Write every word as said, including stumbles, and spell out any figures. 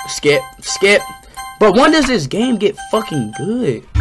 Skip, skip. But when does this game get fucking good?